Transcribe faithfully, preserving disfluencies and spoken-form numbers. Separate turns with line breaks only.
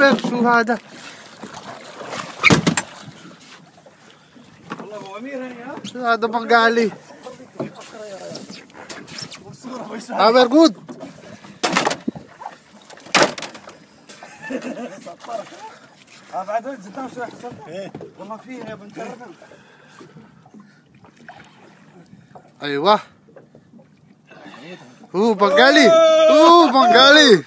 جابر شو هذا؟
والله ابو امير هي
شو هذا بنغالي؟ جابر جود
ها بعد زدنا شوي حسن. ايه والله فيها يا بنت الرجل.
ايوه اوه بنغالي اوه بنغالي